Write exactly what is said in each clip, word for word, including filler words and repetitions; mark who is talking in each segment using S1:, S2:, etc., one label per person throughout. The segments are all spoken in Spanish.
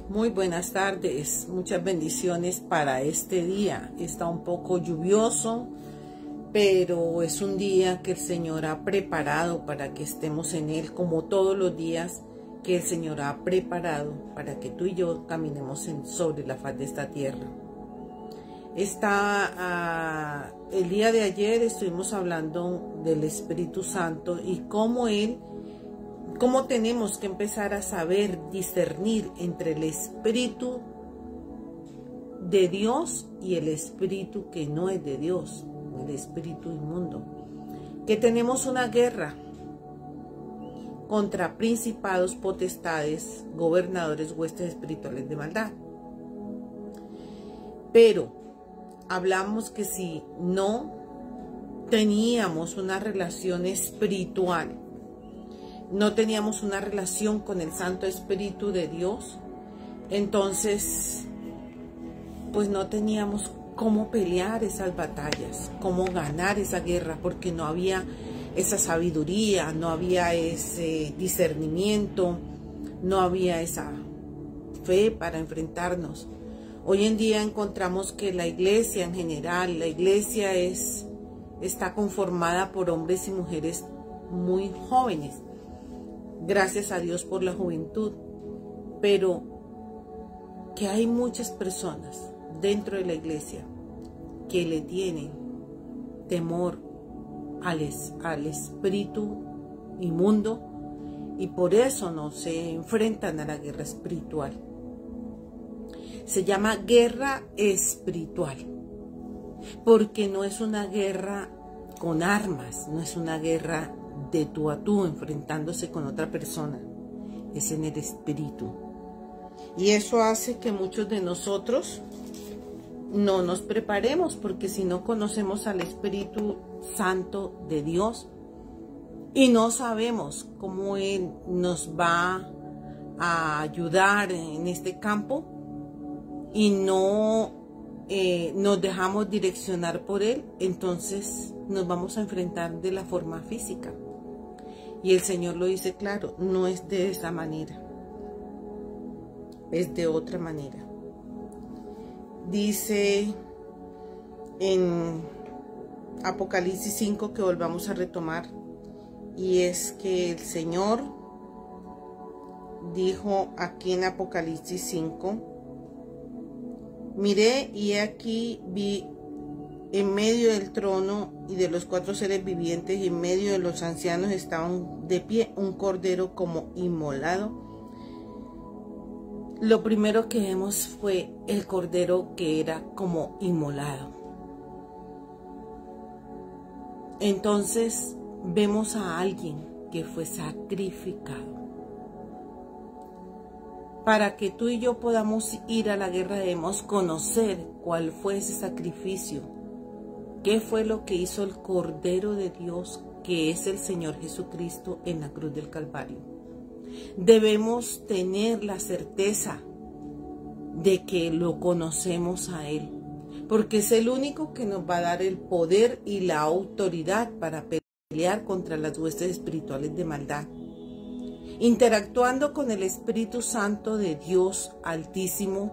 S1: Muy buenas tardes, muchas bendiciones para este día. Está un poco lluvioso, pero es un día que el Señor ha preparado para que estemos en Él, como todos los días que el Señor ha preparado para que tú y yo caminemos en, sobre la faz de esta tierra. Está, uh, el día de ayer estuvimos hablando del Espíritu Santo y cómo Él ¿Cómo tenemos que empezar a saber discernir entre el espíritu de Dios y el espíritu que no es de Dios, el espíritu inmundo? Que tenemos una guerra contra principados, potestades, gobernadores, huestes espirituales de maldad. Pero hablamos que si no teníamos una relación espiritual, no teníamos una relación con el Santo Espíritu de Dios, entonces pues no teníamos cómo pelear esas batallas, cómo ganar esa guerra, porque no había esa sabiduría, no había ese discernimiento, no había esa fe para enfrentarnos. Hoy en día encontramos que la iglesia en general, la iglesia es, está conformada por hombres y mujeres muy jóvenes. Gracias a Dios por la juventud, pero que hay muchas personas dentro de la iglesia que le tienen temor al, es, al espíritu inmundo y por eso no se enfrentan a la guerra espiritual. Se llama guerra espiritual, porque no es una guerra con armas, no es una guerra de tú a tú enfrentándose con otra persona, es en el espíritu. Y eso hace que muchos de nosotros no nos preparemos, porque si no conocemos al Espíritu Santo de Dios y no sabemos cómo Él nos va a ayudar en este campo y no eh, nos dejamos direccionar por Él, entonces nos vamos a enfrentar de la forma física. Y el Señor lo dice claro, no es de esa manera, es de otra manera. Dice en Apocalipsis cinco, que volvamos a retomar, y es que el Señor dijo aquí en Apocalipsis cinco, miré y he aquí vi en medio del trono y de los cuatro seres vivientes y en medio de los ancianos estaban de pie un cordero como inmolado. Lo primero que vemos fue el cordero que era como inmolado. Entonces vemos a alguien que fue sacrificado. Para que tú y yo podamos ir a la guerra debemos conocer cuál fue ese sacrificio. ¿Qué fue lo que hizo el Cordero de Dios, que es el Señor Jesucristo, en la cruz del Calvario? Debemos tener la certeza de que lo conocemos a Él, porque es el único que nos va a dar el poder y la autoridad para pelear contra las huestes espirituales de maldad. Interactuando con el Espíritu Santo de Dios Altísimo,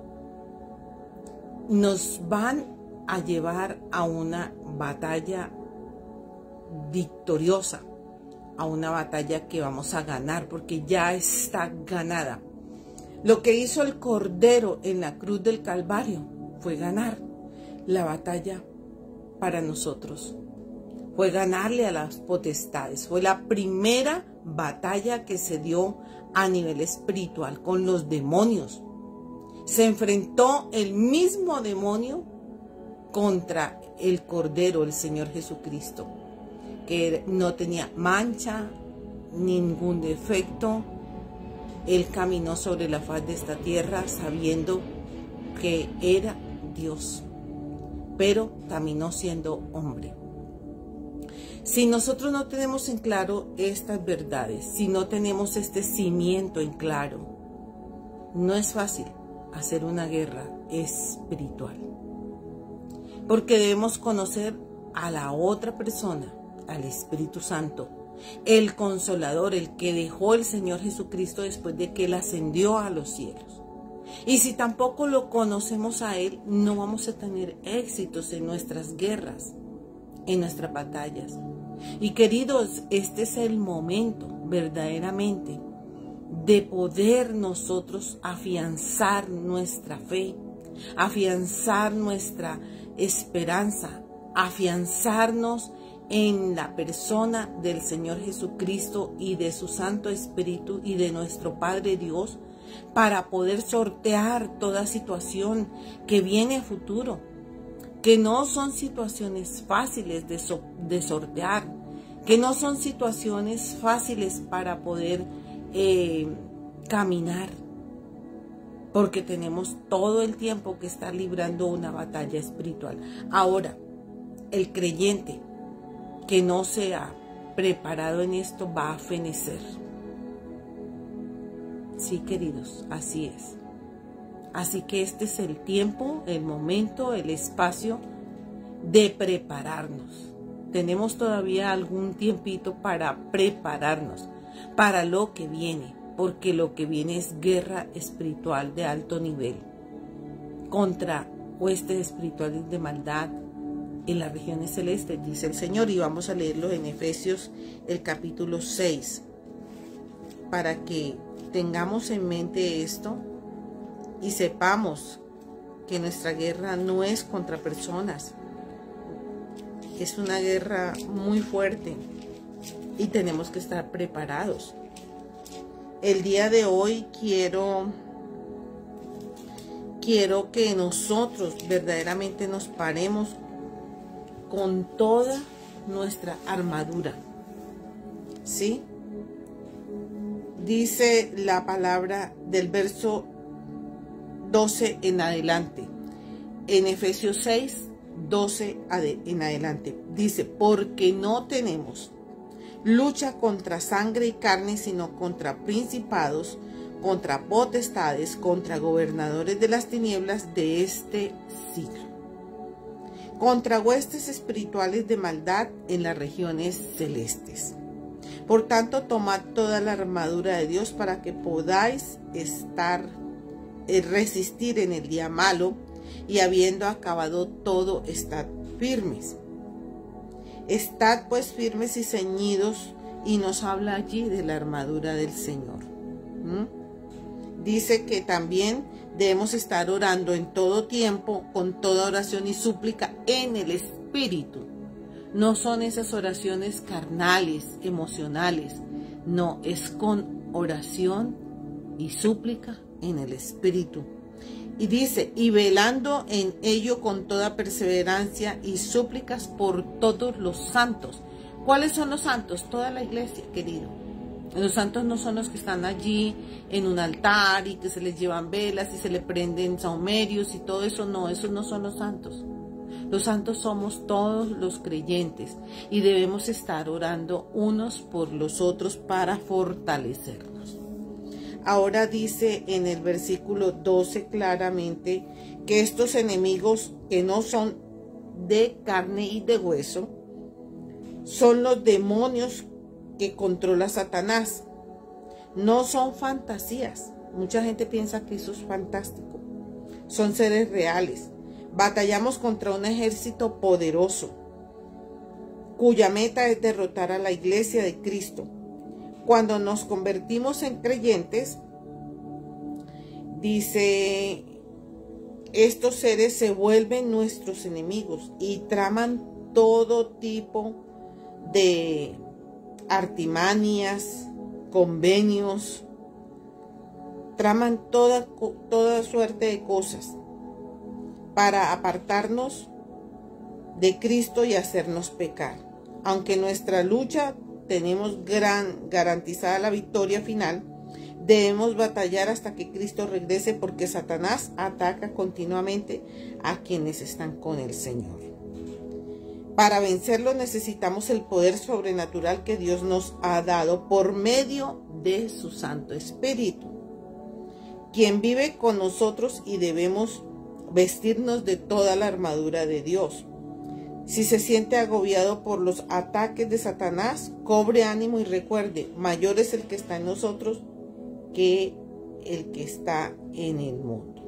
S1: nos van a llevar a una batalla victoriosa, a una batalla que vamos a ganar, porque ya está ganada. Lo que hizo el Cordero en la cruz del Calvario fue ganar la batalla para nosotros, fue ganarle a las potestades. Fue la primera batalla que se dio a nivel espiritual con los demonios. Se enfrentó el mismo demonio contra el Cordero, el Señor Jesucristo, que no tenía mancha, ningún defecto. Él caminó sobre la faz de esta tierra sabiendo que era Dios, pero caminó siendo hombre. Si nosotros no tenemos en claro estas verdades, si no tenemos este cimiento en claro, no es fácil hacer una guerra espiritual. Porque debemos conocer a la otra persona, al Espíritu Santo, el Consolador, el que dejó el Señor Jesucristo después de que Él ascendió a los cielos. Y si tampoco lo conocemos a Él, no vamos a tener éxitos en nuestras guerras, en nuestras batallas. Y queridos, este es el momento verdaderamente de poder nosotros afianzar nuestra fe, afianzar nuestra esperanza, afianzarnos en la persona del Señor Jesucristo y de su Santo Espíritu y de nuestro Padre Dios, para poder sortear toda situación que viene a futuro, que no son situaciones fáciles de, so de sortear, que no son situaciones fáciles para poder eh, caminar, porque tenemos todo el tiempo que estar librando una batalla espiritual. Ahora, el creyente que no sea preparado en esto va a fenecer. Sí, queridos, así es. Así que este es el tiempo, el momento, el espacio de prepararnos. Tenemos todavía algún tiempito para prepararnos para lo que viene, porque lo que viene es guerra espiritual de alto nivel contra huestes espirituales de maldad en las regiones celestes, dice el Señor. Y vamos a leerlo en Efesios, el capítulo seis, para que tengamos en mente esto y sepamos que nuestra guerra no es contra personas, es una guerra muy fuerte y tenemos que estar preparados. El día de hoy quiero, quiero que nosotros verdaderamente nos paremos con toda nuestra armadura, ¿sí? Dice la palabra del verso doce en adelante, en Efesios seis, doce en adelante, dice: porque no tenemos lucha contra sangre y carne, sino contra principados, contra potestades, contra gobernadores de las tinieblas de este siglo, contra huestes espirituales de maldad en las regiones celestes. Por tanto, tomad toda la armadura de Dios para que podáis estar, eh, resistir en el día malo, y habiendo acabado todo, estad firmes. Estad pues firmes y ceñidos, y nos habla allí de la armadura del Señor. ¿Mm? Dice que también debemos estar orando en todo tiempo, con toda oración y súplica en el Espíritu. No son esas oraciones carnales, emocionales. No, es con oración y súplica en el Espíritu. Y dice: y velando en ello con toda perseverancia y súplicas por todos los santos. ¿Cuáles son los santos? Toda la iglesia, querido. Los santos no son los que están allí en un altar y que se les llevan velas y se le prenden sahumerios y todo eso. No, esos no son los santos. Los santos somos todos los creyentes y debemos estar orando unos por los otros para fortalecernos. Ahora dice en el versículo doce claramente que estos enemigos que no son de carne y de hueso son los demonios que controla Satanás. No son fantasías. Mucha gente piensa que eso es fantástico. Son seres reales. Batallamos contra un ejército poderoso, cuya meta es derrotar a la iglesia de Cristo. Cuando nos convertimos en creyentes, dice, estos seres se vuelven nuestros enemigos y traman todo tipo de artimañas, convenios, traman toda, toda suerte de cosas para apartarnos de Cristo y hacernos pecar. Aunque en nuestra lucha tenemos gran, garantizada la victoria final, debemos batallar hasta que Cristo regrese, porque Satanás ataca continuamente a quienes están con el Señor. Para vencerlo necesitamos el poder sobrenatural que Dios nos ha dado por medio de su Santo Espíritu, quien vive con nosotros, y debemos vestirnos de toda la armadura de Dios. Si se siente agobiado por los ataques de Satanás, cobre ánimo y recuerde, mayor es el que está en nosotros que el que está en el mundo.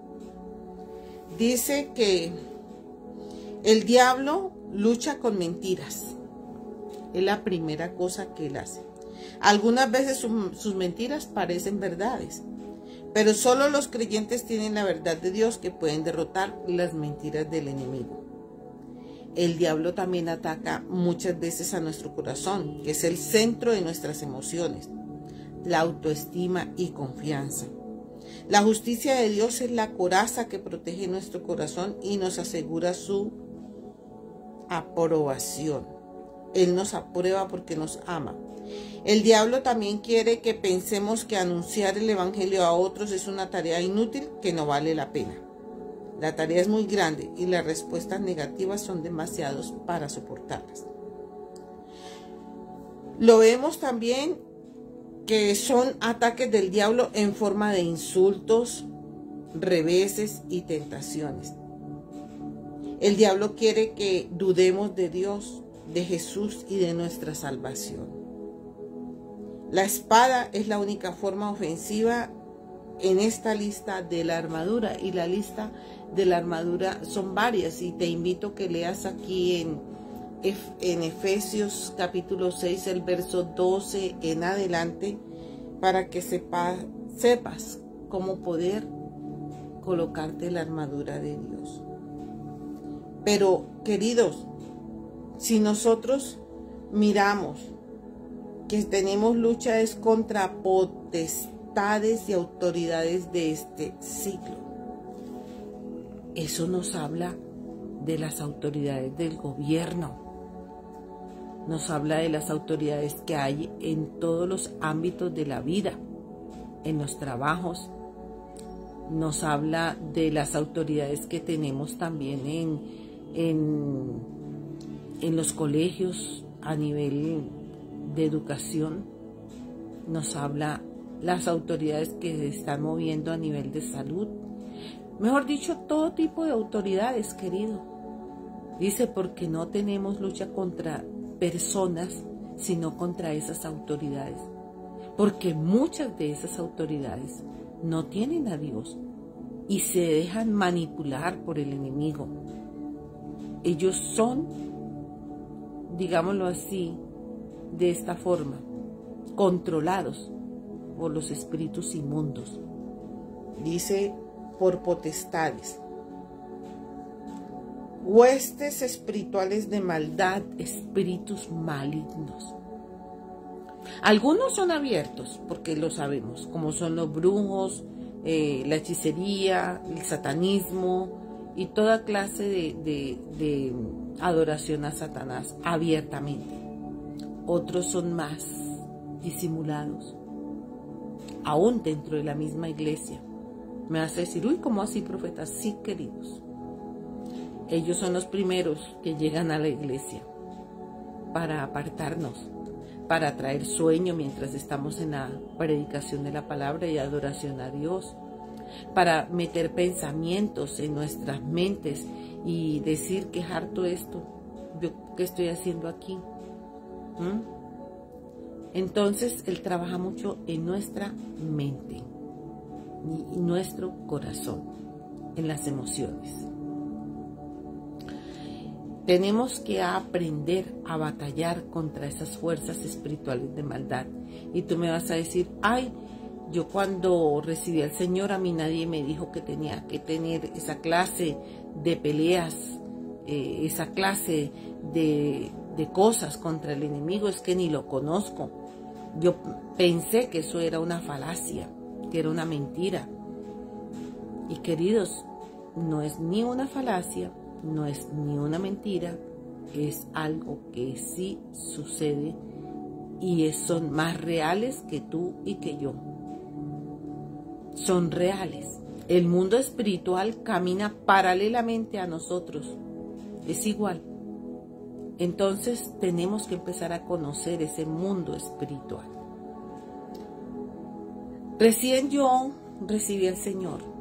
S1: Dice que el diablo lucha con mentiras. Es la primera cosa que él hace. Algunas veces su, sus mentiras parecen verdades, pero solo los creyentes tienen la verdad de Dios que pueden derrotar las mentiras del enemigo. El diablo también ataca muchas veces a nuestro corazón, que es el centro de nuestras emociones, la autoestima y confianza. La justicia de Dios es la coraza que protege nuestro corazón y nos asegura su aprobación. Él nos aprueba porque nos ama. El diablo también quiere que pensemos que anunciar el evangelio a otros es una tarea inútil que no vale la pena. La tarea es muy grande y las respuestas negativas son demasiados para soportarlas. Lo vemos también que son ataques del diablo en forma de insultos, reveses y tentaciones. El diablo quiere que dudemos de Dios, de Jesús y de nuestra salvación. La espada es la única forma ofensiva en esta lista de la armadura, y la lista de la armadura son varias, y te invito a que leas aquí en, en Efesios capítulo seis, el verso doce en adelante, para que sepa, sepas cómo poder colocarte la armadura de Dios. Pero, queridos, si nosotros miramos que tenemos lucha es contra potestades y autoridades de este siglo, eso nos habla de las autoridades del gobierno, nos habla de las autoridades que hay en todos los ámbitos de la vida, en los trabajos, nos habla de las autoridades que tenemos también en, en, en los colegios a nivel de educación, nos habla las autoridades que se están moviendo a nivel de salud, mejor dicho, todo tipo de autoridades, querido. Dice, porque no tenemos lucha contra personas, sino contra esas autoridades, porque muchas de esas autoridades no tienen a Dios y se dejan manipular por el enemigo. Ellos son, digámoslo así, de esta forma, controlados por los espíritus inmundos. Dice, por potestades, huestes espirituales de maldad, espíritus malignos. Algunos son abiertos, porque lo sabemos, como son los brujos, eh, la hechicería, el satanismo y toda clase de, de, de adoración a Satanás abiertamente. Otros son más disimulados, aún dentro de la misma iglesia. Me vas a decir, uy, ¿cómo así, profeta? Sí, queridos. Ellos son los primeros que llegan a la iglesia para apartarnos, para traer sueño mientras estamos en la predicación de la palabra y adoración a Dios, para meter pensamientos en nuestras mentes y decir que es harto esto, yo qué estoy haciendo aquí. ¿Mm? Entonces Él trabaja mucho en nuestra mente y nuestro corazón, en las emociones. Tenemos que aprender a batallar contra esas fuerzas espirituales de maldad. Y tú me vas a decir, ay, yo cuando recibí al Señor, a mí nadie me dijo que tenía que tener esa clase de peleas, eh, esa clase de, de cosas contra el enemigo, es que ni lo conozco. Yo pensé que eso era una falacia, que era una mentira. Y queridos, no es ni una falacia, no es ni una mentira, es algo que sí sucede y es, son más reales que tú y que yo. Son reales. El mundo espiritual camina paralelamente a nosotros. Es igual. Entonces tenemos que empezar a conocer ese mundo espiritual. Recién yo recibí al Señor.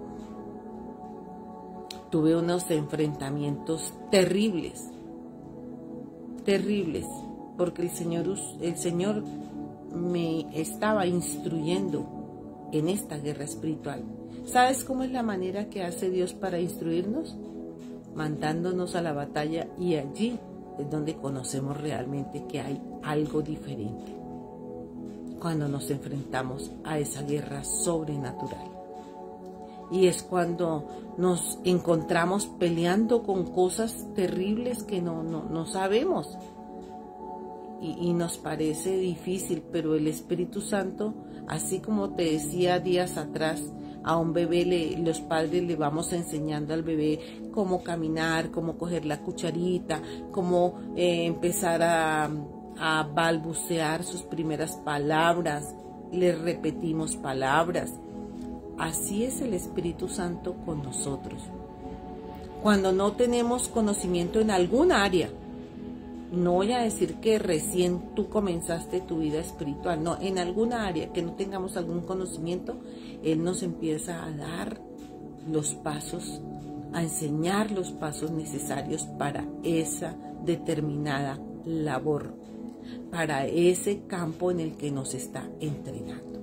S1: Tuve unos enfrentamientos terribles, terribles, porque el Señor, el Señor me estaba instruyendo en esta guerra espiritual. ¿Sabes cómo es la manera que hace Dios para instruirnos? Mandándonos a la batalla, y allí es donde conocemos realmente que hay algo diferente. Cuando nos enfrentamos a esa guerra sobrenatural. Y es cuando nos encontramos peleando con cosas terribles que no, no, no sabemos. Y, y nos parece difícil, pero el Espíritu Santo, así como te decía días atrás, a un bebé le, los padres le vamos enseñando al bebé cómo caminar, cómo coger la cucharita, cómo eh, empezar a, a balbucear sus primeras palabras, le repetimos palabras. Así es el Espíritu Santo con nosotros. Cuando no tenemos conocimiento en alguna área, no voy a decir que recién tú comenzaste tu vida espiritual, no, en alguna área que no tengamos algún conocimiento, Él nos empieza a dar los pasos, a enseñar los pasos necesarios para esa determinada labor, para ese campo en el que nos está entrenando.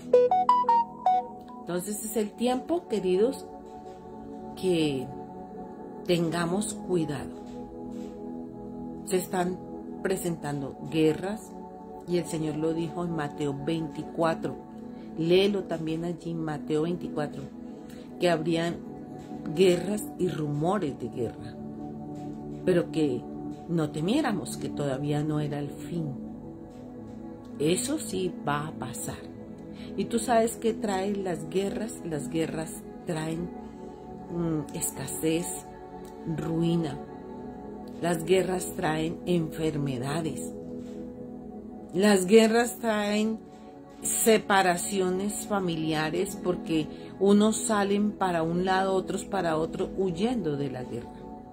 S1: Entonces es el tiempo, queridos, que tengamos cuidado. Se están presentando guerras y el Señor lo dijo en Mateo veinticuatro. Léelo también allí en Mateo veinticuatro, que habrían guerras y rumores de guerra, pero que no temiéramos, que todavía no era el fin. Eso sí va a pasar. Y tú sabes qué traen las guerras. Las guerras traen mmm, escasez, ruina. Las guerras traen enfermedades. Las guerras traen separaciones familiares porque unos salen para un lado, otros para otro, huyendo de la guerra.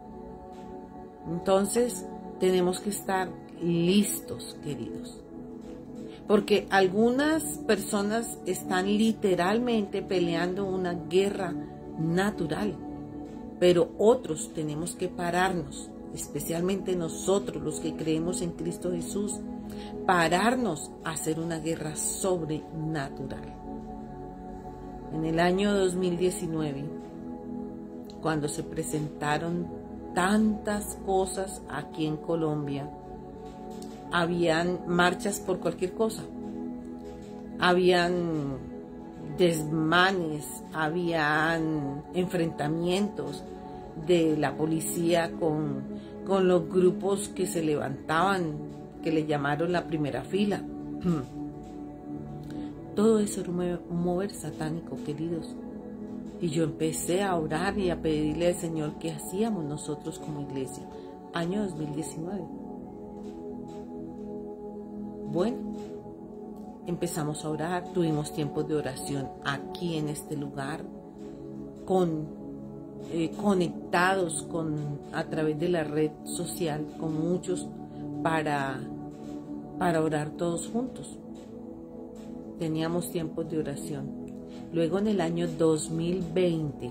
S1: Entonces tenemos que estar listos, queridos. Porque algunas personas están literalmente peleando una guerra natural, pero otros tenemos que pararnos, especialmente nosotros los que creemos en Cristo Jesús, pararnos a hacer una guerra sobrenatural. En el año dos mil diecinueve, cuando se presentaron tantas cosas aquí en Colombia, habían marchas por cualquier cosa, habían desmanes, habían enfrentamientos de la policía con, con los grupos que se levantaban, que le llamaron la primera fila. Todo eso era un mover satánico, queridos. Y yo empecé a orar y a pedirle al Señor qué hacíamos nosotros como iglesia. Año dos mil diecinueve. Bueno, empezamos a orar, tuvimos tiempos de oración aquí en este lugar, con, eh, conectados con, a través de la red social con muchos para, para orar todos juntos. Teníamos tiempos de oración. Luego en el año dos mil veinte,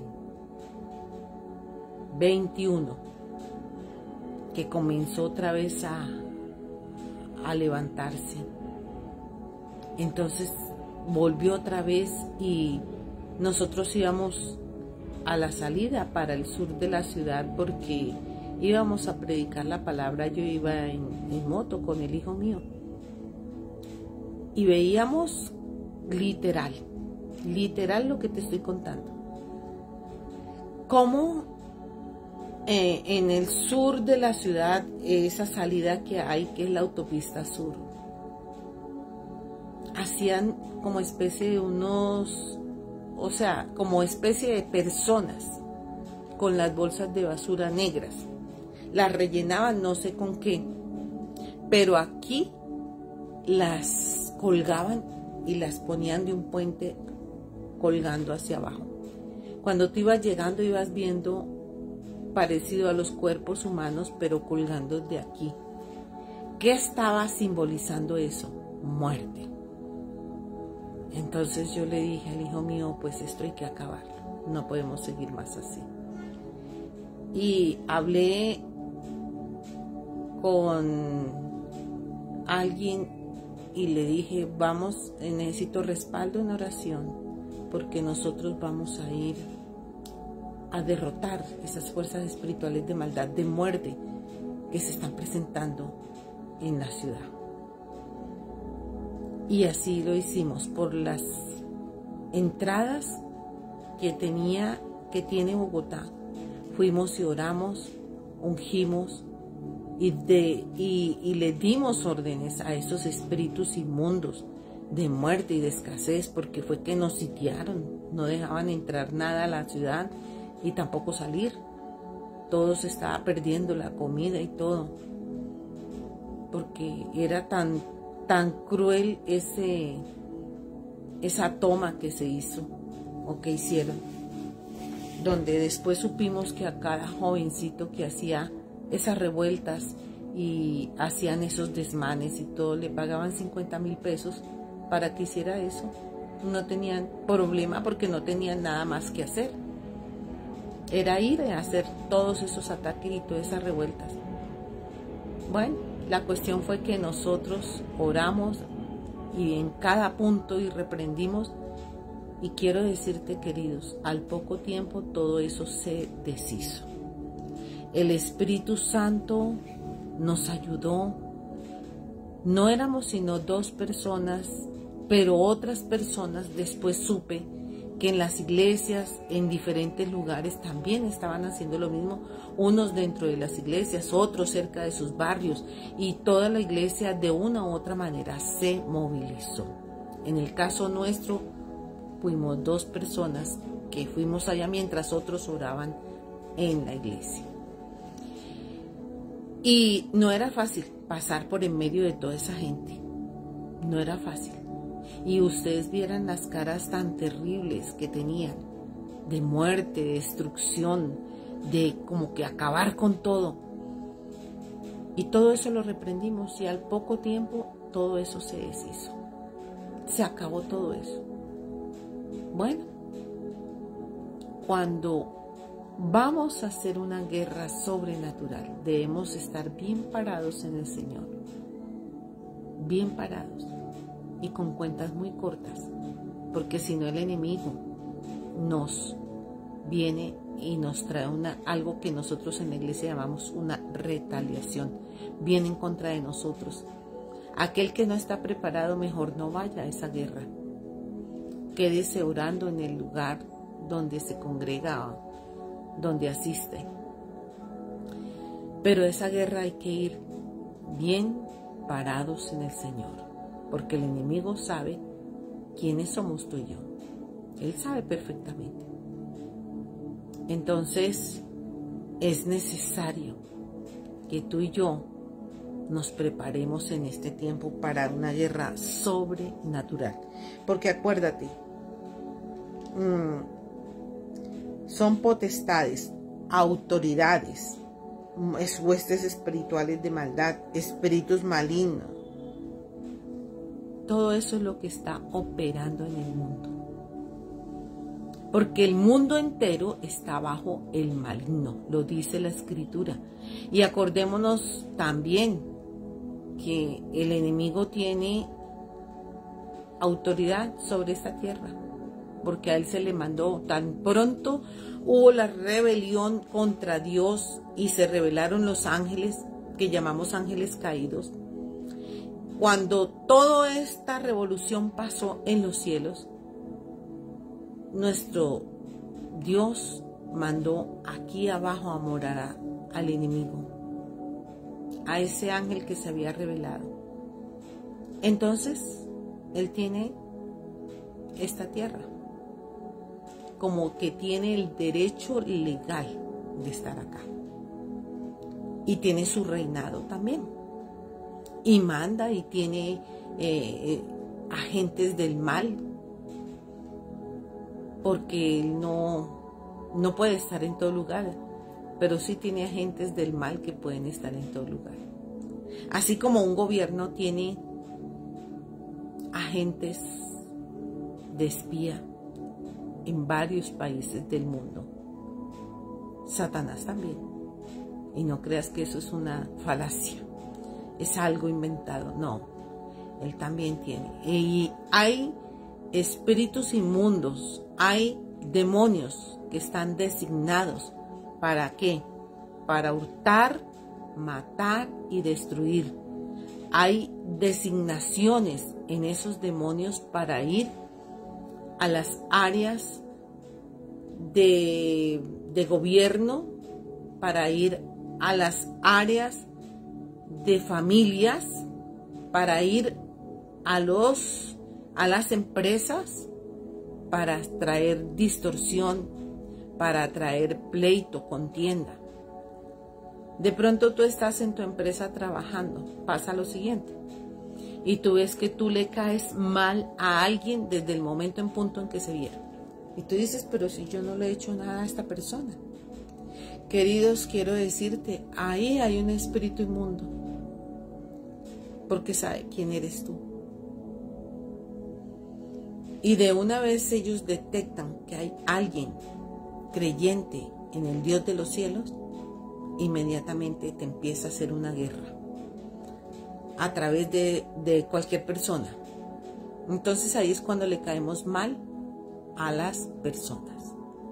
S1: veintiuno, que comenzó otra vez a a levantarse. Entonces volvió otra vez y nosotros íbamos a la salida para el sur de la ciudad porque íbamos a predicar la palabra. Yo iba en, en moto con el hijo mío y veíamos literal, literal lo que te estoy contando. Cómo Eh, en el sur de la ciudad, esa salida que hay, que es la autopista sur, hacían como especie de unos, o sea, como especie de personas con las bolsas de basura negras. Las rellenaban no sé con qué, pero aquí las colgaban y las ponían de un puente colgando hacia abajo. Cuando tú ibas llegando ibas viendo parecido a los cuerpos humanos, pero colgando de aquí. ¿Qué estaba simbolizando eso? Muerte. Entonces yo le dije al hijo mío, pues esto hay que acabarlo, no podemos seguir más así. Y hablé con alguien y le dije, vamos, necesito respaldo en oración, porque nosotros vamos a ir a derrotar esas fuerzas espirituales de maldad, de muerte que se están presentando en la ciudad. Y así lo hicimos por las entradas que tenía, que tiene Bogotá. Fuimos y oramos, ungimos y, de, y, y le dimos órdenes a esos espíritus inmundos de muerte y de escasez, porque fue que nos sitiaron, no dejaban entrar nada a la ciudad y tampoco salir. Todo se estaba perdiendo, la comida y todo, porque era tan, tan cruel ese, esa toma que se hizo o que hicieron, donde después supimos que a cada jovencito que hacía esas revueltas y hacían esos desmanes y todo, le pagaban cincuenta mil pesos para que hiciera eso. No tenían problema porque no tenían nada más que hacer. Era ir a hacer todos esos ataques y todas esas revueltas. Bueno, la cuestión fue que nosotros oramos y en cada punto y reprendimos. Y quiero decirte, queridos, al poco tiempo todo eso se deshizo. El Espíritu Santo nos ayudó. No éramos sino dos personas, pero otras personas después supe que en las iglesias, en diferentes lugares, también estaban haciendo lo mismo. Unos dentro de las iglesias, otros cerca de sus barrios, y toda la iglesia de una u otra manera se movilizó. En el caso nuestro, fuimos dos personas que fuimos allá mientras otros oraban en la iglesia. Y no era fácil pasar por en medio de toda esa gente. No era fácil. Y ustedes vieran las caras tan terribles que tenían, de muerte, de destrucción, de como que acabar con todo. Y todo eso lo reprendimos y al poco tiempo todo eso se deshizo. Se acabó todo eso. Bueno, cuando vamos a hacer una guerra sobrenatural, debemos estar bien parados en el Señor. Bien parados. Y con cuentas muy cortas, porque si no el enemigo nos viene y nos trae una, algo que nosotros en la iglesia llamamos una retaliación, viene en contra de nosotros. Aquel que no está preparado, mejor no vaya a esa guerra, quédese orando en el lugar donde se congrega, donde asiste. Pero esa guerra hay que ir bien parados en el Señor, porque el enemigo sabe quiénes somos tú y yo. Él sabe perfectamente. Entonces, es necesario que tú y yo nos preparemos en este tiempo para una guerra sobrenatural. Porque acuérdate, mmm, son potestades, autoridades, huestes espirituales de maldad, espíritus malignos. Todo eso es lo que está operando en el mundo. Porque el mundo entero está bajo el maligno, lo dice la Escritura. Y acordémonos también que el enemigo tiene autoridad sobre esta tierra, porque a él se le mandó. Tan pronto hubo la rebelión contra Dios y se rebelaron los ángeles, que llamamos ángeles caídos. Cuando toda esta revolución pasó en los cielos, nuestro Dios mandó aquí abajo a morar a, al enemigo, a ese ángel que se había rebelado. Entonces, él tiene esta tierra, como que tiene el derecho legal de estar acá. Y tiene su reinado también. Y manda y tiene eh, eh, agentes del mal, porque él no, no puede estar en todo lugar, pero sí tiene agentes del mal que pueden estar en todo lugar. Así como un gobierno tiene agentes de espía en varios países del mundo, Satanás también. Y no creas que eso es una falacia, es algo inventado. No, él también tiene. Y hay espíritus inmundos, hay demonios que están designados. ¿Para qué? Para hurtar, matar y destruir. Hay designaciones en esos demonios para ir a las áreas de, de gobierno, para ir a las áreas de familias, para ir a, los, a las empresas, para traer distorsión, para traer pleito, contienda. De pronto tú estás en tu empresa trabajando, pasa lo siguiente, y tú ves que tú le caes mal a alguien desde el momento en punto en que se vieron. Y tú dices, pero si yo no le he hecho nada a esta persona. Queridos, quiero decirte, ahí hay un espíritu inmundo, porque sabe quién eres tú. Y de una vez ellos detectan que hay alguien creyente en el Dios de los cielos, inmediatamente te empieza a hacer una guerra a través de, de cualquier persona. Entonces ahí es cuando le caemos mal a las personas.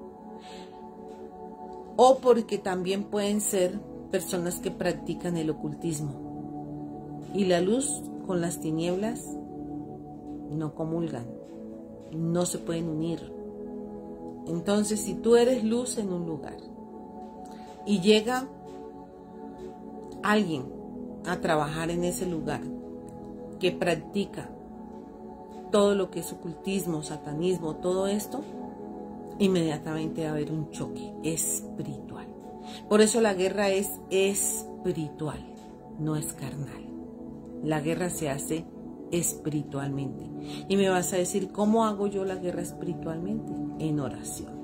S1: O porque también pueden ser personas que practican el ocultismo. Y la luz con las tinieblas no comulgan, no se pueden unir. Entonces, si tú eres luz en un lugar y llega alguien a trabajar en ese lugar que practica todo lo que es ocultismo, satanismo, todo esto, inmediatamente va a haber un choque espiritual. Por eso la guerra es espiritual, no es carnal. La guerra se hace espiritualmente. Y me vas a decir, ¿cómo hago yo la guerra espiritualmente? En oración.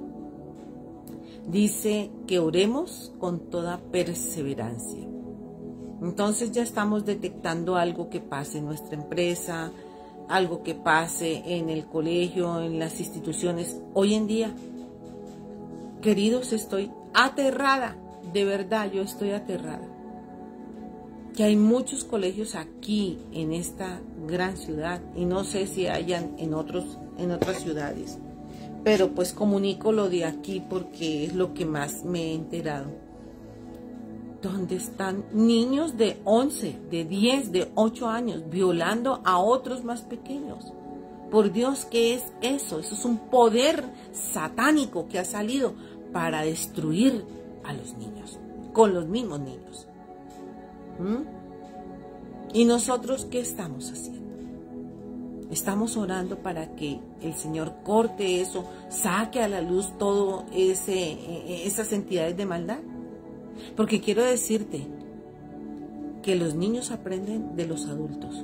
S1: Dice que oremos con toda perseverancia. Entonces ya estamos detectando algo que pase en nuestra empresa, algo que pase en el colegio, en las instituciones. Hoy en día, queridos, estoy aterrada, de verdad, yo estoy aterrada. Que hay muchos colegios aquí en esta gran ciudad y no sé si hayan en, otros, en otras ciudades, pero pues comunico lo de aquí porque es lo que más me he enterado, donde están niños de once, de diez, de ocho años violando a otros más pequeños. Por Dios, ¿qué es eso? Eso es un poder satánico que ha salido para destruir a los niños, con los mismos niños. ¿Mm? ¿Y nosotros qué estamos haciendo? Estamos orando para que el Señor corte eso, saque a la luz todo ese, esas entidades de maldad. Porque quiero decirte que los niños aprenden de los adultos.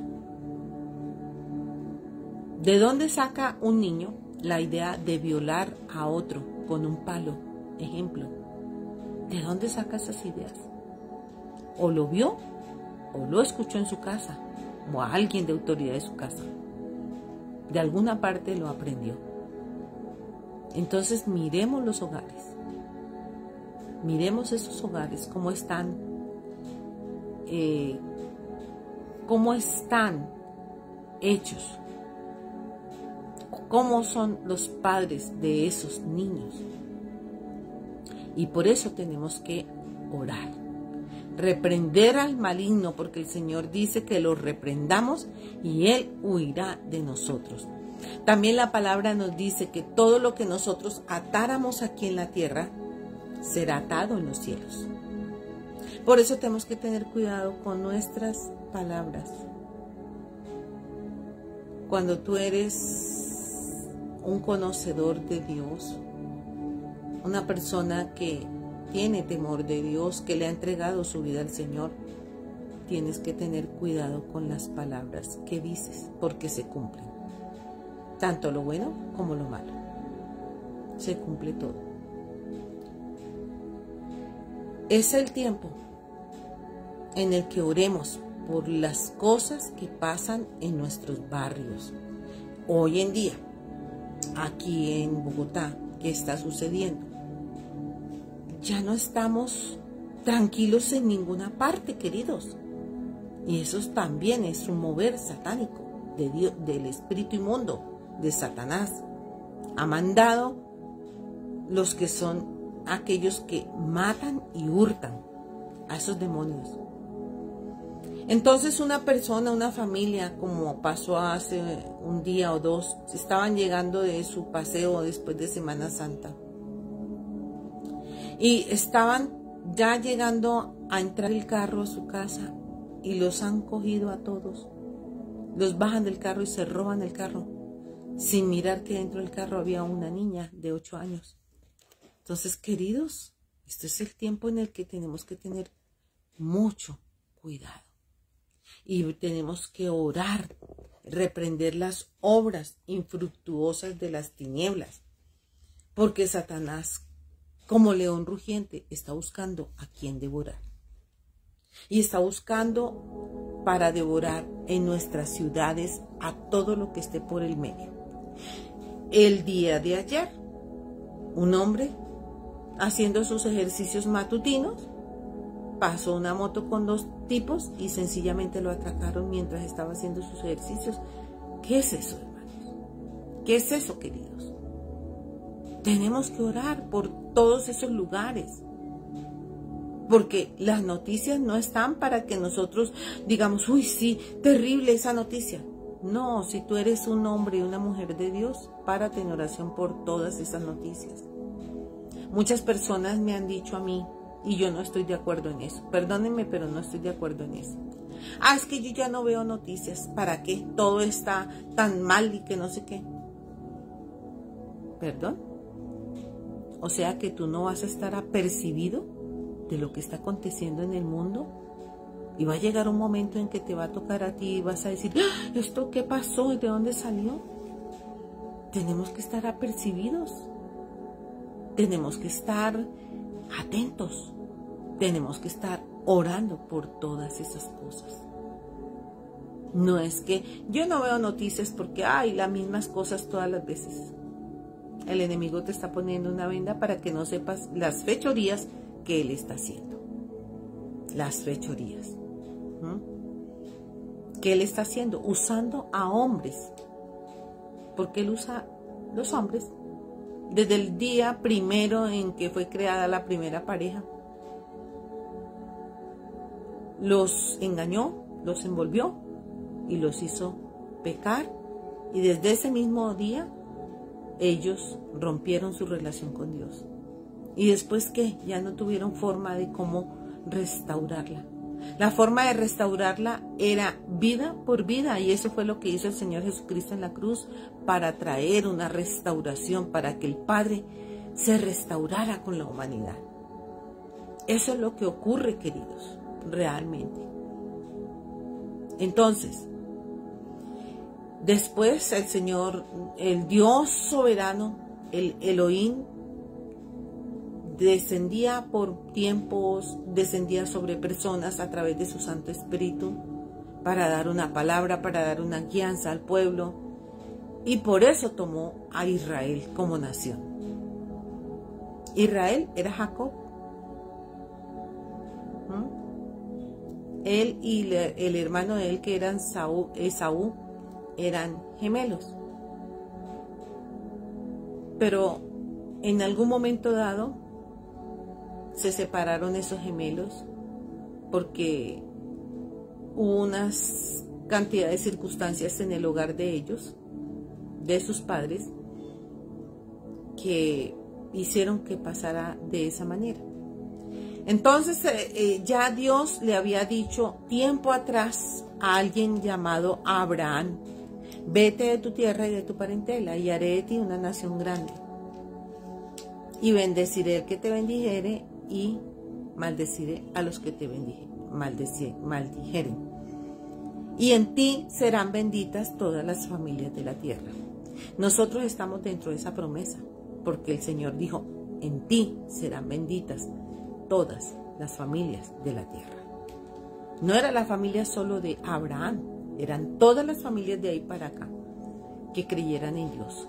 S1: ¿De dónde saca un niño la idea de violar a otro con un palo? Ejemplo. ¿De dónde saca esas ideas? O lo vio o lo escuchó en su casa o a alguien de autoridad de su casa. De alguna parte lo aprendió. Entonces miremos los hogares. Miremos esos hogares, cómo están, eh, cómo están hechos, cómo son los padres de esos niños. Y por eso tenemos que orar, reprender al maligno, porque el Señor dice que lo reprendamos y Él huirá de nosotros. También la palabra nos dice que todo lo que nosotros atáramos aquí en la tierra será atado en los cielos. Por eso tenemos que tener cuidado con nuestras palabras. Cuando tú eres un conocedor de Dios, una persona que tiene temor de Dios, que le ha entregado su vida al Señor, tienes que tener cuidado con las palabras que dices, porque se cumplen. Tanto lo bueno como lo malo. Se cumple todo. Es el tiempo en el que oremos por las cosas que pasan en nuestros barrios. Hoy en día, aquí en Bogotá, ¿qué está sucediendo? Ya no estamos tranquilos en ninguna parte, queridos. Y eso también es un mover satánico de Dios, del espíritu inmundo. de Satanás. Ha mandado los que son aquellos que matan y hurtan, a esos demonios. Entonces una persona, una familia, como pasó hace un día o dos, estaban llegando de su paseo después de Semana Santa. Y estaban ya llegando a entrar el carro a su casa y los han cogido a todos. Los bajan del carro y se roban el carro, sin mirar que dentro del carro había una niña de ocho años. Entonces, queridos, este es el tiempo en el que tenemos que tener mucho cuidado. Y tenemos que orar, reprender las obras infructuosas de las tinieblas. Porque Satanás, como león rugiente, está buscando a quien devorar. Y está buscando para devorar en nuestras ciudades a todo lo que esté por el medio. El día de ayer, un hombre haciendo sus ejercicios matutinos, pasó una moto con dos tipos y sencillamente lo atracaron mientras estaba haciendo sus ejercicios. ¿Qué es eso, hermanos? ¿Qué es eso, queridos? Tenemos que orar por todos esos lugares, porque las noticias no están para que nosotros digamos, uy, sí, terrible esa noticia. No, si tú eres un hombre y una mujer de Dios, párate en oración por todas esas noticias. Muchas personas me han dicho a mí, y yo no estoy de acuerdo en eso. Perdónenme, pero no estoy de acuerdo en eso. Ah, es que yo ya no veo noticias. ¿Para qué? Todo está tan mal y que no sé qué. ¿Perdón? O sea que tú no vas a estar apercibido de lo que está aconteciendo en el mundo. Y va a llegar un momento en que te va a tocar a ti y vas a decir, ¡ah! ¿Esto qué pasó? ¿Y de dónde salió? Tenemos que estar apercibidos. Tenemos que estar atentos. Tenemos que estar orando por todas esas cosas. No es que yo no veo noticias porque hay las mismas cosas todas las veces. El enemigo te está poniendo una venda para que no sepas las fechorías que él está haciendo. Las fechorías. ¿Mm? ¿Qué él está haciendo? Usando a hombres. Porque él usa los hombres. Desde el día primero en que fue creada la primera pareja, los engañó, los envolvió y los hizo pecar. Y desde ese mismo día, ellos rompieron su relación con Dios. Y después que ya no tuvieron forma de cómo restaurarla. La forma de restaurarla era vida por vida, y eso fue lo que hizo el Señor Jesucristo en la cruz, para traer una restauración, para que el Padre se restaurara con la humanidad. Eso es lo que ocurre, queridos, realmente. Entonces, después el Señor, el Dios soberano, el Elohim, descendía por tiempos, descendía sobre personas a través de su Santo Espíritu para dar una palabra, para dar una guianza al pueblo, y por eso tomó a Israel como nación. Israel era Jacob. ¿Mm? Él y el hermano de él, que eran Saúl, Esaú, eran gemelos. Pero en algún momento dado se separaron esos gemelos porque hubo unas cantidad de circunstancias en el hogar de ellos, de sus padres, que hicieron que pasara de esa manera. Entonces eh, eh, ya Dios le había dicho tiempo atrás a alguien llamado Abraham: vete de tu tierra y de tu parentela, y haré de ti una nación grande, y bendeciré al que te bendijere, y maldeciré a los que te maldijeren. Y en ti serán benditas todas las familias de la tierra. Nosotros estamos dentro de esa promesa, porque el Señor dijo, en ti serán benditas todas las familias de la tierra. No era la familia solo de Abraham, eran todas las familias de ahí para acá que creyeran en Dios.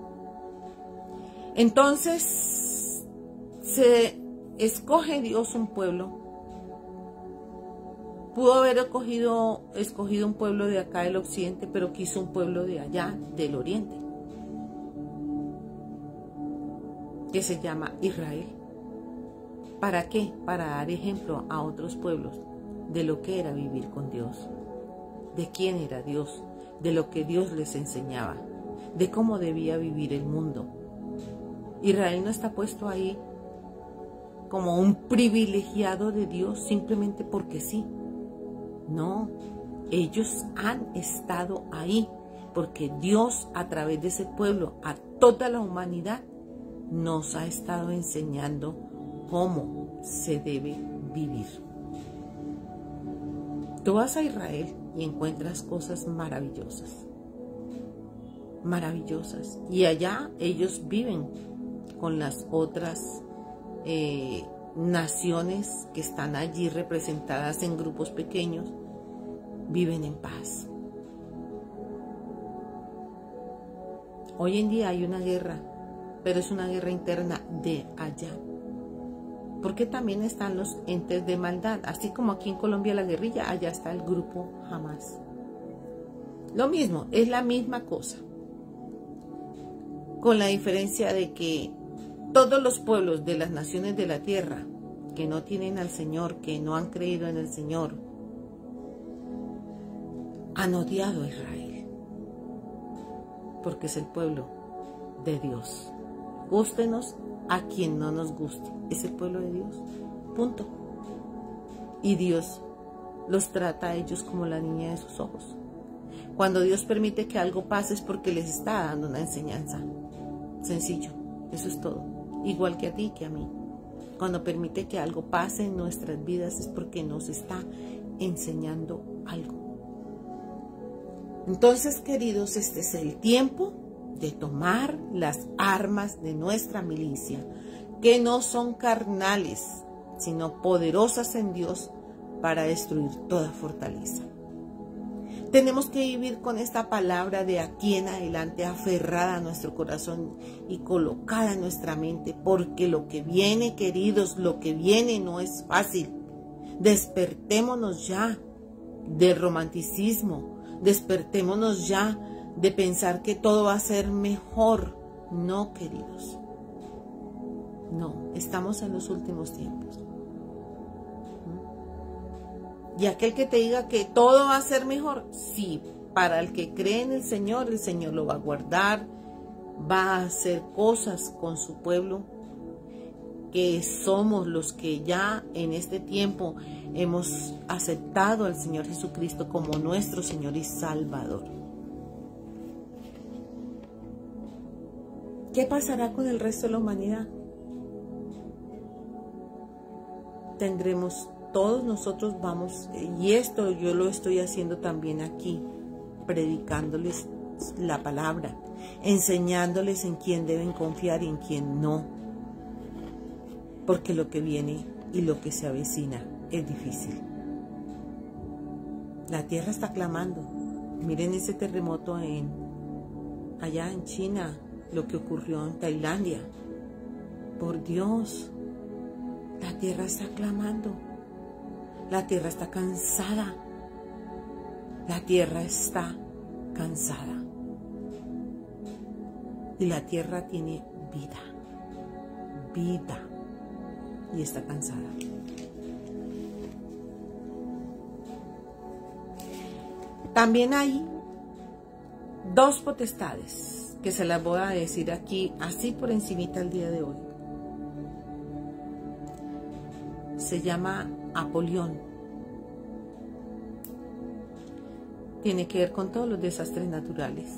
S1: Entonces se escoge Dios un pueblo. Pudo haber escogido, escogido un pueblo de acá del occidente, pero quiso un pueblo de allá del oriente. que se llama Israel. ¿Para qué? Para dar ejemplo a otros pueblos de lo que era vivir con Dios, de quién era Dios, de lo que Dios les enseñaba, de cómo debía vivir el mundo. Israel no está puesto ahí como un privilegiado de Dios simplemente porque sí. No, ellos han estado ahí porque Dios, a través de ese pueblo, a toda la humanidad, nos ha estado enseñando cómo se debe vivir. Tú vas a Israel y encuentras cosas maravillosas, maravillosas. Y allá ellos viven con las otras eh, naciones que están allí representadas en grupos pequeños, viven en paz. Hoy en día hay una guerra, pero es una guerra interna de allá. Porque también están los entes de maldad. Así como aquí en Colombia la guerrilla, allá está el grupo Hamas. Lo mismo, es la misma cosa. Con la diferencia de que todos los pueblos de las naciones de la tierra que no tienen al Señor, que no han creído en el Señor, han odiado a Israel. Porque es el pueblo de Dios. Gústenos a quien no nos guste, es el pueblo de Dios, punto. Y Dios los trata a ellos como la niña de sus ojos. Cuando Dios permite que algo pase es porque les está dando una enseñanza. Sencillo, eso es todo. Igual que a ti, que a mí. Cuando permite que algo pase en nuestras vidas es porque nos está enseñando algo. Entonces, queridos, este es el tiempo de tomar las armas de nuestra milicia, que no son carnales, sino poderosas en Dios para destruir toda fortaleza. Tenemos que vivir con esta palabra de aquí en adelante aferrada a nuestro corazón y colocada en nuestra mente, porque lo que viene, queridos, lo que viene no es fácil. Despertémonos ya del romanticismo, despertémonos ya de pensar que todo va a ser mejor. No, queridos. No, estamos en los últimos tiempos. Y aquel que te diga que todo va a ser mejor, sí, para el que cree en el Señor, el Señor lo va a guardar, va a hacer cosas con su pueblo, que somos los que ya en este tiempo hemos aceptado al Señor Jesucristo como nuestro Señor y Salvador. ¿Qué pasará con el resto de la humanidad? Tendremos, todos nosotros vamos, y esto yo lo estoy haciendo también aquí, predicándoles la palabra, enseñándoles en quién deben confiar y en quién no. Porque lo que viene y lo que se avecina es difícil. La tierra está clamando. Miren ese terremoto en allá en China, lo que ocurrió en Tailandia. Por Dios, la tierra está clamando. La tierra está cansada. La tierra está cansada. Y la tierra tiene vida. Vida. Y está cansada. También hay dos potestades que se las voy a decir aquí así por encimita el día de hoy. Se llama Apolión. Tiene que ver con todos los desastres naturales.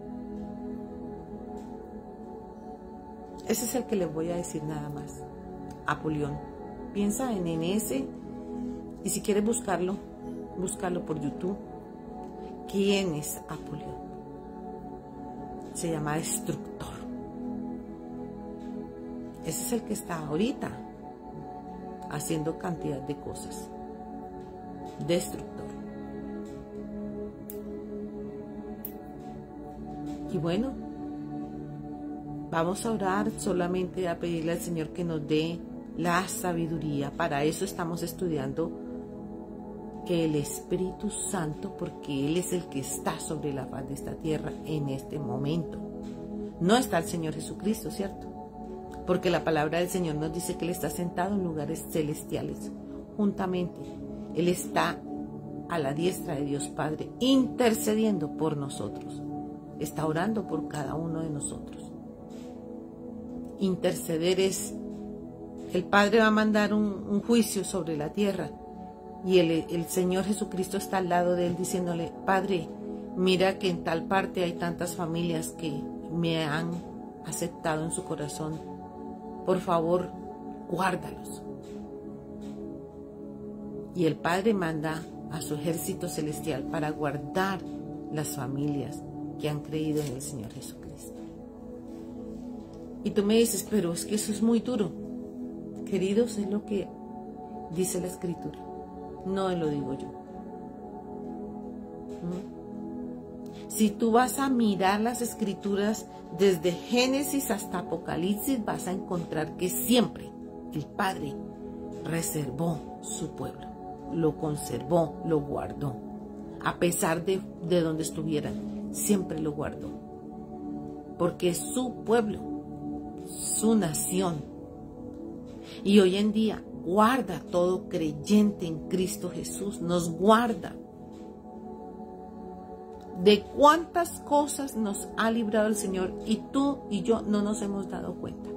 S1: Ese es el que les voy a decir nada más. Apolión. Piensa en, en ese, y si quieres buscarlo, búscalo por YouTube. ¿Quién es Apolión? Se llama destructor. Ese es el que está ahorita haciendo cantidad de cosas. Destructor. Y bueno, vamos a orar, solamente a pedirle al Señor que nos dé la sabiduría. Para eso estamos estudiando que el Espíritu Santo, porque Él es el que está sobre la faz de esta tierra en este momento. No está el Señor Jesucristo, ¿cierto? porque la palabra del Señor nos dice que Él está sentado en lugares celestiales, juntamente. Él está a la diestra de Dios Padre, intercediendo por nosotros. Está orando por cada uno de nosotros. Interceder es, el Padre va a mandar un, un juicio sobre la tierra, y el, el Señor Jesucristo está al lado de Él diciéndole: Padre, mira que en tal parte hay tantas familias que me han aceptado en su corazón. Por favor, guárdalos. Y el Padre manda a su ejército celestial para guardar las familias que han creído en el Señor Jesucristo. Y tú me dices: pero es que eso es muy duro. Queridos, es lo que dice la Escritura, no lo digo yo. ¿Mm? Si tú vas a mirar las Escrituras desde Génesis hasta Apocalipsis, vas a encontrar que siempre el Padre reservó su pueblo, lo conservó, lo guardó. A pesar de, de donde estuvieran, siempre lo guardó. Porque es su pueblo, su nación. Y hoy en día guarda todo creyente en Cristo Jesús, nos guarda. De cuántas cosas nos ha librado el Señor y tú y yo no nos hemos dado cuenta.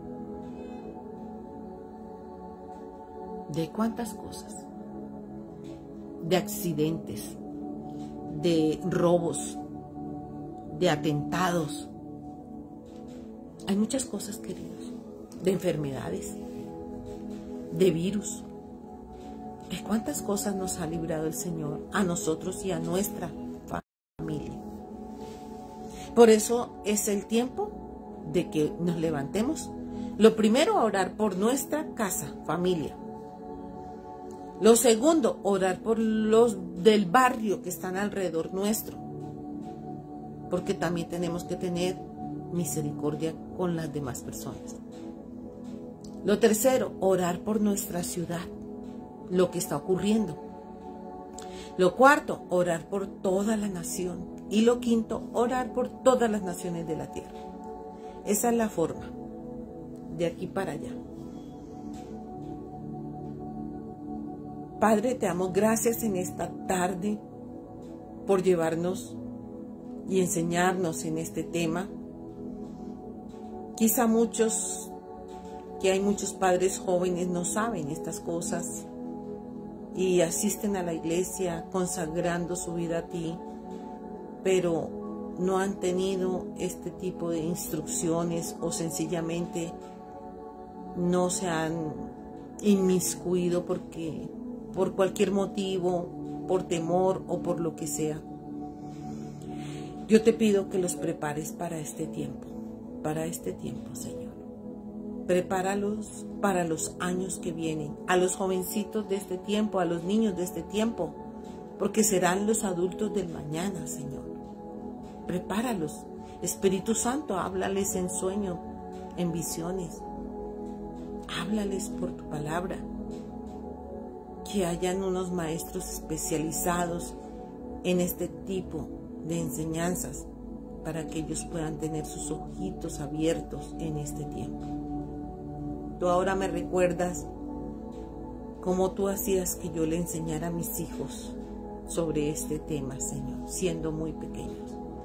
S1: De cuántas cosas. De accidentes, de robos, de atentados. Hay muchas cosas, queridos. De enfermedades, de virus. ¿De cuántas cosas nos ha librado el Señor a nosotros y a nuestra familia? Por eso es el tiempo de que nos levantemos. Lo primero, a orar por nuestra casa, familia. Lo segundo, orar por los del barrio que están alrededor nuestro. Porque también tenemos que tener misericordia con las demás personas. Lo tercero, orar por nuestra ciudad, lo que está ocurriendo. Lo cuarto, orar por toda la nación. Y lo quinto, orar por todas las naciones de la tierra. Esa es la forma, de aquí para allá. Padre, te damos gracias en esta tarde por llevarnos y enseñarnos en este tema. Quizá muchos, que hay muchos padres jóvenes, no saben estas cosas y asisten a la iglesia consagrando su vida a ti, pero no han tenido este tipo de instrucciones o sencillamente no se han inmiscuido porque, por cualquier motivo, por temor o por lo que sea. Yo te pido que los prepares para este tiempo, para este tiempo, Señor. Prepáralos para los años que vienen, a los jovencitos de este tiempo, a los niños de este tiempo, porque serán los adultos del mañana, Señor. Prepáralos. Espíritu Santo, háblales en sueño, en visiones. Háblales por tu palabra. Que hayan unos maestros especializados en este tipo de enseñanzas para que ellos puedan tener sus ojitos abiertos en este tiempo. Tú ahora me recuerdas cómo tú hacías que yo le enseñara a mis hijos sobre este tema, Señor, siendo muy pequeños.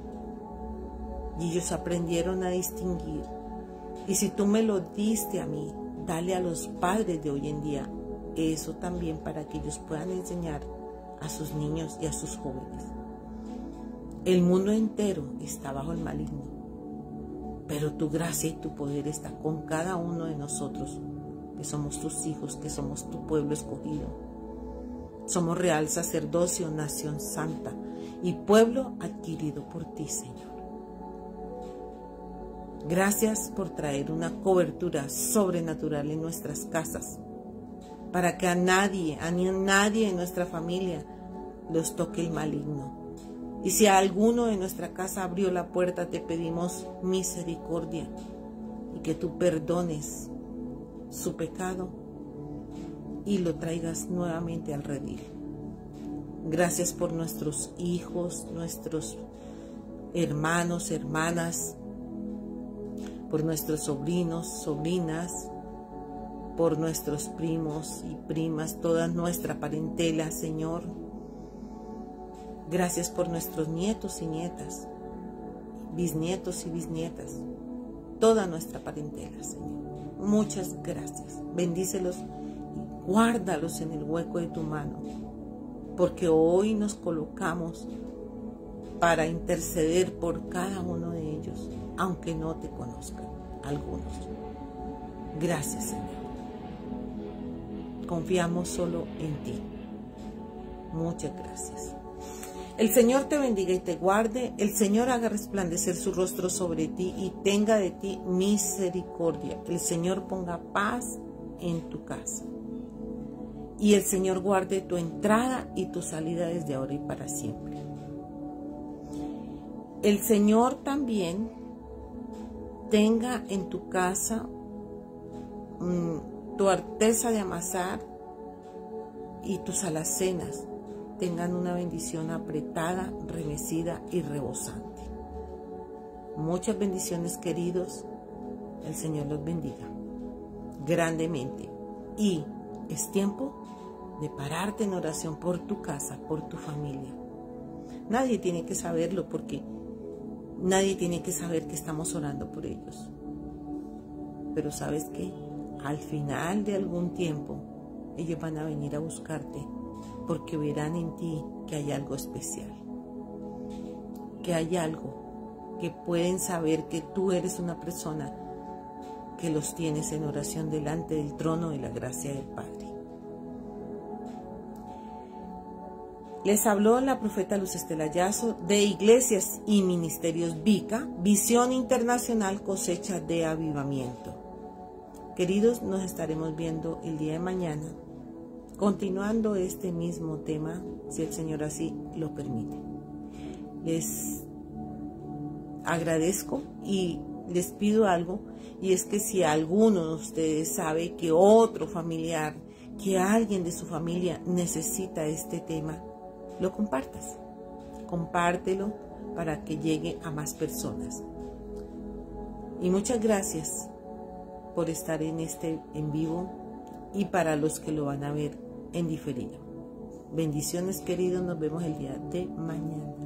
S1: Y ellos aprendieron a distinguir. Y si tú me lo diste a mí, dale a los padres de hoy en día eso también para que ellos puedan enseñar a sus niños y a sus jóvenes. El mundo entero está bajo el maligno, pero tu gracia y tu poder está con cada uno de nosotros, que somos tus hijos, que somos tu pueblo escogido. Somos real sacerdocio, nación santa y pueblo adquirido por ti, Señor. Gracias por traer una cobertura sobrenatural en nuestras casas, para que a nadie, a ni a nadie en nuestra familia los toque el maligno. Y si a alguno de nuestra casa abrió la puerta, te pedimos misericordia y que tú perdones su pecado y lo traigas nuevamente al redil. Gracias por nuestros hijos, nuestros hermanos, hermanas, por nuestros sobrinos, sobrinas, por nuestros primos y primas, toda nuestra parentela, Señor. Gracias por nuestros nietos y nietas, bisnietos y bisnietas, toda nuestra parentela, Señor. Muchas gracias. Bendícelos y guárdalos en el hueco de tu mano, porque hoy nos colocamos para interceder por cada uno de ellos, aunque no te conozcan algunos. Gracias, Señor. Confiamos solo en ti. Muchas gracias. El Señor te bendiga y te guarde. El Señor haga resplandecer su rostro sobre ti y tenga de ti misericordia. El Señor ponga paz en tu casa. Y el Señor guarde tu entrada y tu salida desde ahora y para siempre. El Señor también tenga en tu casa mmm, tu artesa de amasar y tus alacenas tengan una bendición apretada, remecida y rebosante. Muchas bendiciones, queridos. El Señor los bendiga grandemente. Y es tiempo de pararte en oración por tu casa, por tu familia. Nadie tiene que saberlo, porque nadie tiene que saber que estamos orando por ellos. Pero ¿sabes qué? Al final de algún tiempo, ellos van a venir a buscarte, porque verán en ti que hay algo especial, que hay algo que pueden saber que tú eres una persona que los tienes en oración delante del trono de la gracia del Padre. Les habló la profeta Luz Estela Yazo de Iglesias y Ministerios Vica, Visión Internacional, Cosecha de Avivamiento. Queridos, nos estaremos viendo el día de mañana, continuando este mismo tema, si el Señor así lo permite. Les agradezco y les pido algo, y es que si alguno de ustedes sabe que otro familiar, que alguien de su familia necesita este tema, lo compartas. Compártelo para que llegue a más personas. Y muchas gracias por estar en este en vivo, y para los que lo van a ver en diferido. Bendiciones, queridos. Nos vemos el día de mañana.